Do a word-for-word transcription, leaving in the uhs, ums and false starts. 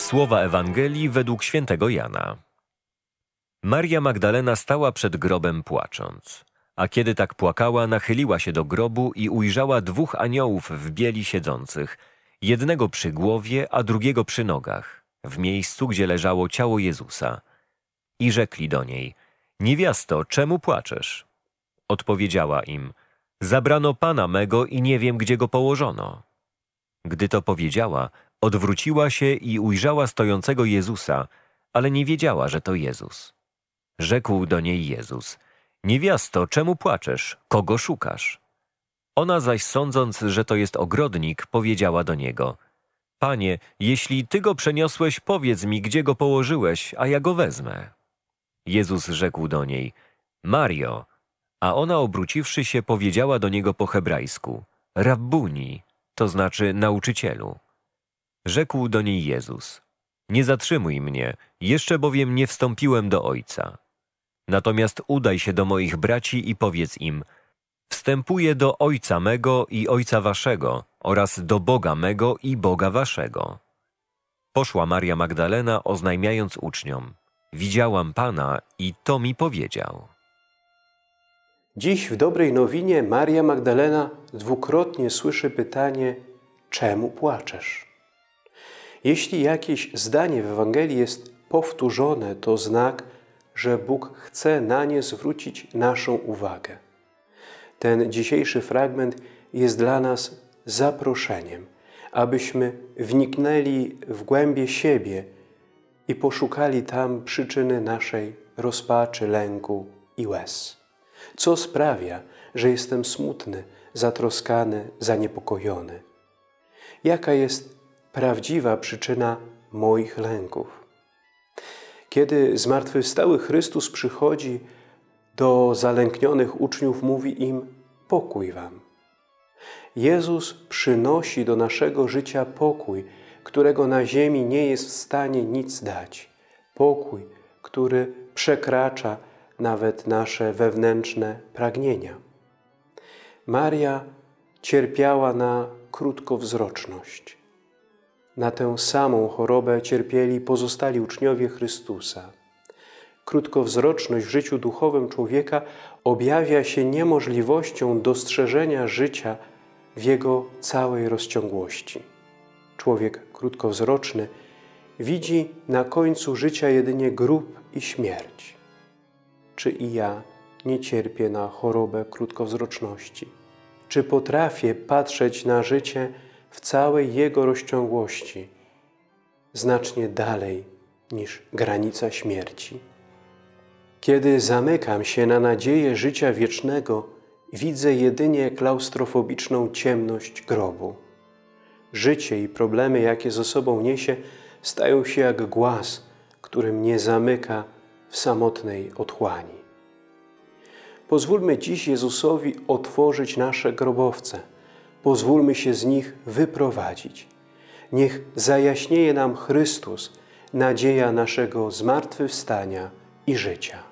Słowa Ewangelii według świętego Jana. Maria Magdalena stała przed grobem płacząc, a kiedy tak płakała, nachyliła się do grobu i ujrzała dwóch aniołów w bieli siedzących, jednego przy głowie, a drugiego przy nogach, w miejscu, gdzie leżało ciało Jezusa. I rzekli do niej: Niewiasto, czemu płaczesz? Odpowiedziała im: Zabrano Pana mego i nie wiem, gdzie go położono. Gdy to powiedziała, odwróciła się i ujrzała stojącego Jezusa, ale nie wiedziała, że to Jezus. Rzekł do niej Jezus: Niewiasto, czemu płaczesz? Kogo szukasz? Ona zaś, sądząc, że to jest ogrodnik, powiedziała do niego: Panie, jeśli Ty go przeniosłeś, powiedz mi, gdzie go położyłeś, a ja go wezmę. Jezus rzekł do niej: Mario. A ona, obróciwszy się, powiedziała do niego po hebrajsku: Rabbuni, to znaczy nauczycielu. Rzekł do niej Jezus: Nie zatrzymuj mnie, jeszcze bowiem nie wstąpiłem do Ojca. Natomiast udaj się do moich braci i powiedz im: Wstępuję do Ojca mego i Ojca waszego oraz do Boga mego i Boga waszego. Poszła Maria Magdalena, oznajmiając uczniom: Widziałam Pana i to mi powiedział. Dziś w Dobrej Nowinie Maria Magdalena dwukrotnie słyszy pytanie: czemu płaczesz? Jeśli jakieś zdanie w Ewangelii jest powtórzone, to znak, że Bóg chce na nie zwrócić naszą uwagę. Ten dzisiejszy fragment jest dla nas zaproszeniem, abyśmy wniknęli w głębie siebie i poszukali tam przyczyny naszej rozpaczy, lęku i łez. Co sprawia, że jestem smutny, zatroskany, zaniepokojony? Jaka jest prawdziwa przyczyna moich lęków? Kiedy zmartwychwstały Chrystus przychodzi do zalęknionych uczniów, mówi im: pokój wam. Jezus przynosi do naszego życia pokój, którego na ziemi nie jest w stanie nic dać. Pokój, który przekracza nawet nasze wewnętrzne pragnienia. Maria cierpiała na krótkowzroczność. Na tę samą chorobę cierpieli pozostali uczniowie Chrystusa. Krótkowzroczność w życiu duchowym człowieka objawia się niemożliwością dostrzeżenia życia w jego całej rozciągłości. Człowiek krótkowzroczny widzi na końcu życia jedynie grób i śmierć. Czy i ja nie cierpię na chorobę krótkowzroczności? Czy potrafię patrzeć na życie w całej jego rozciągłości, znacznie dalej niż granica śmierci? Kiedy zamykam się na nadzieję życia wiecznego, widzę jedynie klaustrofobiczną ciemność grobu. Życie i problemy, jakie ze sobą niesie, stają się jak głaz, który mnie zamyka w samotnej otchłani. Pozwólmy dziś Jezusowi otworzyć nasze grobowce. Pozwólmy się z nich wyprowadzić. Niech zajaśnieje nam Chrystus, nadzieja naszego zmartwychwstania i życia.